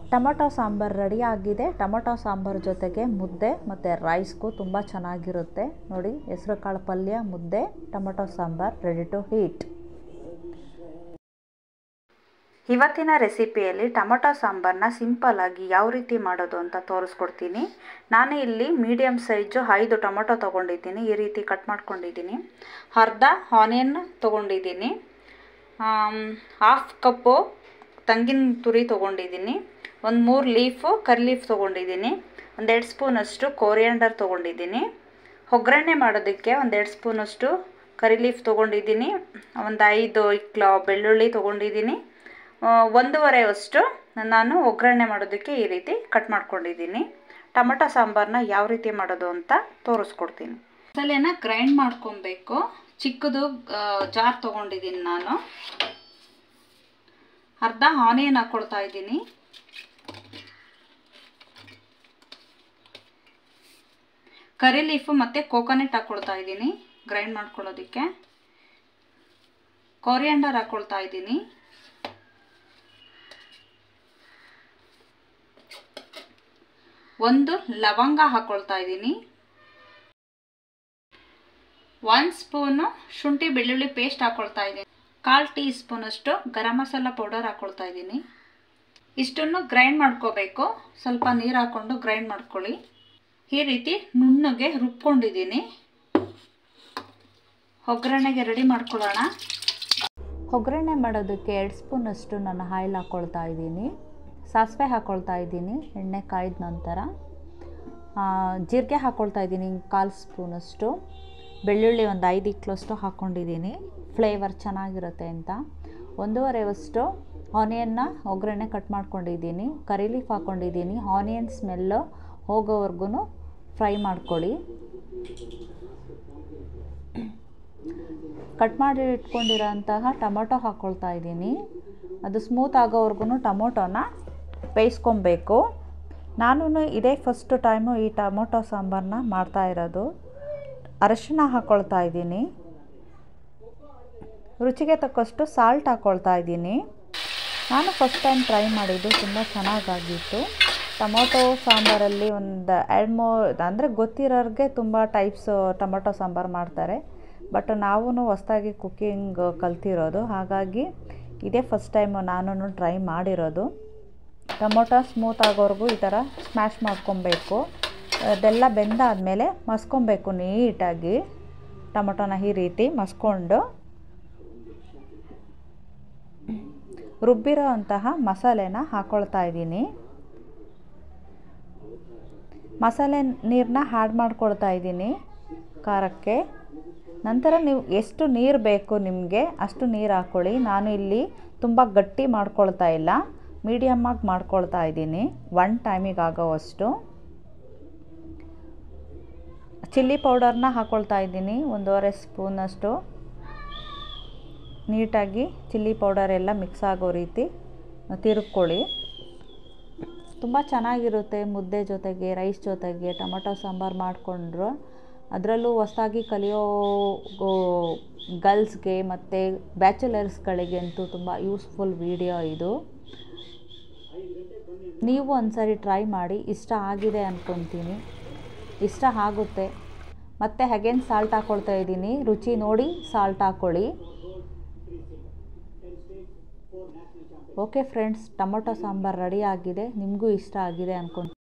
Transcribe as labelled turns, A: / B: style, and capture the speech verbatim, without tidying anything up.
A: Tomato sambar ready ಆಗಿದೆ. Tomato ಸಾಂಬಾರು ಜೊತೆಗೆ ಮುದ್ದೆ ಮತ್ತು ರೈಸ್ಗೂ ತುಂಬ ಚೆನ್ನಾಗಿರುತ್ತೆ. ನೋಡಿ, ಹೆಸರು ಕಾಳು ಪಲ್ಯ, ಮುದ್ದೆ, tomato sambar ready to heat. ಇವತ್ತಿನ ರೆಸಿಪಿಯಲ್ಲಿ ಟೊಮೊಟೊ ಸಾಂಬಾರನ್ನ ಸಿಂಪಲ್ಲಾಗಿ ಯಾವ ರೀತಿ ಮಾಡೋದು ಅಂತ ತೋರಿಸ್ಕೊಡ್ತೀನಿ. ನಾನು ಇಲ್ಲಿ ಮೀಡಿಯಮ್ ಸೈಜು ಐದು ಟೊಮೊಟೊ ತೊಗೊಂಡಿದ್ದೀನಿ. ಈ ರೀತಿ ಕಟ್ ಮಾಡ್ಕೊಂಡಿದ್ದೀನಿ. ಅರ್ಧ ಆನಿಯನ್ ತೊಗೊಂಡಿದ್ದೀನಿ. ಹಾಫ್ ಕಪ್ಪು ತಂಗಿನ ತುರಿ ತೊಗೊಂಡಿದ್ದೀನಿ. ಒಂದು ಮೂರು ಲೀಫು ಕರಿ ಲೀಫ್ ತೊಗೊಂಡಿದ್ದೀನಿ. ಒಂದೆರಡು ಸ್ಪೂನಷ್ಟು ಕೋರಿಯಾಂಡರ್ ತೊಗೊಂಡಿದ್ದೀನಿ. ಒಗ್ಗರಣೆ ಮಾಡೋದಕ್ಕೆ ಒಂದೆರಡು ಸ್ಪೂನಷ್ಟು ಕರಿ ಲೀಫ್ ತೊಗೊಂಡಿದ್ದೀನಿ. ಒಂದು ಐದು ಇಕ್ಲ ಬೆಳ್ಳುಳ್ಳಿ ತೊಗೊಂಡಿದ್ದೀನಿ. ಒಂದೂವರೆ ಅಷ್ಟು ನಾನು ಒಗ್ಗರಣೆ ಮಾಡೋದಕ್ಕೆ ಈ ರೀತಿ ಕಟ್ ಮಾಡ್ಕೊಂಡಿದ್ದೀನಿ. ಟೊಮೊಟೊ ಸಾಂಬಾರನ್ನ ಯಾವ ರೀತಿ ಮಾಡೋದು ಅಂತ ತೋರಿಸ್ಕೊಡ್ತೀನಿ. ಮಸಾಲೆನ ಗ್ರೈಂಡ್ ಮಾಡ್ಕೊಬೇಕು. ಚಿಕ್ಕದು ಜಾರ್ ತೊಗೊಂಡಿದ್ದೀನಿ ನಾನು. ಅರ್ಧ ಆನಿಯನ್ ಹಾಕ್ಕೊಳ್ತಾ ಇದ್ದೀನಿ. ಕರಿ ಲೀಫು ಮತ್ತು ಕೋಕೋನಟ್ ಹಾಕ್ಕೊಳ್ತಾ ಇದ್ದೀನಿ ಗ್ರೈಂಡ್ ಮಾಡ್ಕೊಳ್ಳೋದಕ್ಕೆ. ಕೋರಿಯಾಂಡರ್ ಹಾಕ್ಕೊಳ್ತಾ ಇದ್ದೀನಿ. ಒಂದು ಲವಂಗ ಹಾಕ್ಕೊಳ್ತಾ ಇದ್ದೀನಿ. ಒಂದು ಸ್ಪೂನು ಶುಂಠಿ ಬೆಳ್ಳುಳ್ಳಿ ಪೇಸ್ಟ್ ಹಾಕ್ಕೊಳ್ತಾ ಇದ್ದೀನಿ. ಕಾಲು ಟೀ ಸ್ಪೂನಷ್ಟು ಗರಂ ಮಸಾಲ ಪೌಡರ್ ಹಾಕ್ಕೊಳ್ತಾ ಇದ್ದೀನಿ. ಇಷ್ಟನ್ನು ಗ್ರೈಂಡ್ ಮಾಡ್ಕೋಬೇಕು. ಸ್ವಲ್ಪ ನೀರು ಹಾಕ್ಕೊಂಡು ಗ್ರೈಂಡ್ ಮಾಡ್ಕೊಳ್ಳಿ. ಈ ರೀತಿ ನುಣ್ಣಗೆ ರುಬ್ಕೊಂಡಿದ್ದೀನಿ. ಒಗ್ಗರಣೆಗೆ ರೆಡಿ ಮಾಡ್ಕೊಳ್ಳೋಣ. ಒಗ್ಗರಣೆ ಮಾಡೋದಕ್ಕೆ ಎರಡು ಸ್ಪೂನಷ್ಟು ನಾನು ಆಯಿಲ್ ಹಾಕ್ಕೊಳ್ತಾ ಇದ್ದೀನಿ. ಸಾಸಿವೆ ಹಾಕ್ಕೊಳ್ತಾ ಇದ್ದೀನಿ. ಎಣ್ಣೆ ಕಾಯ್ದ ನಂತರ ಜೀರಿಗೆ ಹಾಕ್ಕೊಳ್ತಾ ಇದ್ದೀನಿ ಕಾಲು ಸ್ಪೂನಷ್ಟು. ಬೆಳ್ಳುಳ್ಳಿ ಒಂದು ಐದು ಇಕ್ಲಷ್ಟು ಹಾಕ್ಕೊಂಡಿದ್ದೀನಿ, ಫ್ಲೇವರ್ ಚೆನ್ನಾಗಿರುತ್ತೆ ಅಂತ. ಒಂದೂವರೆ ಅಷ್ಟು ಆನಿಯನ್ನ ಒಗ್ಗರಣೆ ಕಟ್ ಮಾಡ್ಕೊಂಡಿದ್ದೀನಿ. ಕರಿ ಲೀಫ್ ಹಾಕ್ಕೊಂಡಿದ್ದೀನಿ. ಆನಿಯನ್ ಸ್ಮೆಲ್ಲು ಹೋಗೋವರೆಗೂ ಫ್ರೈ ಮಾಡ್ಕೊಳ್ಳಿ. ಕಟ್ ಮಾಡಿ ಇಟ್ಕೊಂಡಿರೋ ಅಂತಹ ಟೊಮೊಟೊ ಹಾಕ್ಕೊಳ್ತಾ ಇದ್ದೀನಿ. ಅದು ಸ್ಮೂತ್ ಆಗೋವರೆಗೂ ಟೊಮೊಟೊನ ಬೇಯಿಸ್ಕೊಬೇಕು. ನಾನು ಇದೇ ಫಸ್ಟ್ ಟೈಮು ಈ ಟೊಮೊಟೊ ಸಾಂಬಾರನ್ನ ಮಾಡ್ತಾ ಇರೋದು. ಅರಶಿನ ಹಾಕ್ಕೊಳ್ತಾ ಇದ್ದೀನಿ. ರುಚಿಗೆ ತಕ್ಕಷ್ಟು ಸಾಲ್ಟ್ ಹಾಕ್ಕೊಳ್ತಾ ಇದ್ದೀನಿ. ನಾನು ಫಸ್ಟ್ ಟೈಮ್ ಟ್ರೈ ಮಾಡಿದ್ದು, ತುಂಬ ಚೆನ್ನಾಗಾಗಿತ್ತು. ಟೊಮೊಟೊ ಸಾಂಬಾರಲ್ಲಿ ಒಂದು ಎರಡು ಮೂರು ಅಂದರೆ ಗೊತ್ತಿರೋರಿಗೆ ತುಂಬ ಟೈಪ್ಸ್ ಟೊಮೊಟೊ ಸಾಂಬಾರು ಮಾಡ್ತಾರೆ. ಬಟ್ ನಾವು ಹೊಸ್ದಾಗಿ ಕುಕ್ಕಿಂಗ್ ಕಲ್ತಿರೋದು, ಹಾಗಾಗಿ ಇದೇ ಫಸ್ಟ್ ಟೈಮು ನಾನು ಟ್ರೈ ಮಾಡಿರೋದು. ಟೊಮೊಟೊ ಸ್ಮೂತ್ ಆಗೋವರೆಗೂ ಈ ಥರ ಸ್ಮ್ಯಾಶ್ ಮಾಡ್ಕೊಬೇಕು. ಅದೆಲ್ಲ ಬೆಂದಾದಮೇಲೆ ಮಸ್ಕೊಬೇಕು ನೀಟಾಗಿ. ಟೊಮೊಟೊನ ಈ ರೀತಿ ಮಸ್ಕೊಂಡು ರುಬ್ಬಿರೋ ಅಂತಹ ಮಸಾಲೆನ ಹಾಕ್ಕೊಳ್ತಾ ಇದ್ದೀನಿ. ಮಸಾಲೆ ನೀರನ್ನ ಆ್ಯಡ್ ಮಾಡ್ಕೊಳ್ತಾ ಇದ್ದೀನಿ ಖಾರಕ್ಕೆ. ನಂತರ ನೀವು ಎಷ್ಟು ನೀರು ಬೇಕು ನಿಮಗೆ ಅಷ್ಟು ನೀರು ಹಾಕ್ಕೊಳ್ಳಿ. ನಾನು ಇಲ್ಲಿ ತುಂಬ ಗಟ್ಟಿ ಮಾಡ್ಕೊಳ್ತಾ ಇಲ್ಲ, ಮೀಡಿಯಮ್ಮಾಗಿ ಮಾಡ್ಕೊಳ್ತಾ ಇದ್ದೀನಿ. ಒನ್ ಟೈಮಿಗೆ ಆಗೋವಷ್ಟು. ಚಿಲ್ಲಿ ಪೌಡರ್ನ ಹಾಕ್ಕೊಳ್ತಾ ಇದ್ದೀನಿ ಒಂದೂವರೆ ಸ್ಪೂನಷ್ಟು. ನೀಟಾಗಿ ಚಿಲ್ಲಿ ಪೌಡರ್ ಎಲ್ಲ ಮಿಕ್ಸ್ ಆಗೋ ರೀತಿ ತಿರುಗ್ಕೊಳ್ಳಿ. ತುಂಬ ಚೆನ್ನಾಗಿರುತ್ತೆ ಮುದ್ದೆ ಜೊತೆಗೆ, ರೈಸ್ ಜೊತೆಗೆ ಟೊಮೊಟೊ ಸಾಂಬಾರು ಮಾಡಿಕೊಂಡ್ರು. ಅದರಲ್ಲೂ ಹೊಸದಾಗಿ ಕಲಿಯೋ ಗರ್ಲ್ಸ್ಗೆ ಮತ್ತು ಬ್ಯಾಚುಲರ್ಸ್ಗಳಿಗೆ ಅಂತೂ ತುಂಬ ಯೂಸ್ಫುಲ್ ವಿಡಿಯೋ ಇದು. ನೀವು ಒಂದ್ಸರಿ ಟ್ರೈ ಮಾಡಿ. ಇಷ್ಟ ಆಗಿದೆ ಅಂದ್ಕೊತೀನಿ. ಇಷ್ಟ ಆಗುತ್ತೆ. ಮತ್ತು ಅಗೇನ್ ಸಾಲ್ಟ್ ಹಾಕ್ಕೊಳ್ತಾ ಇದ್ದೀನಿ. ರುಚಿ ನೋಡಿ ಸಾಲ್ಟ್ ಹಾಕ್ಕೊಳ್ಳಿ. Okay friends, tomato sambar ready ಆಗಿದೆ. ನಿಮಗೂ ಇಷ್ಟ ಆಗಿದೆ ಅಂದ್ಕೊತೀನಿ.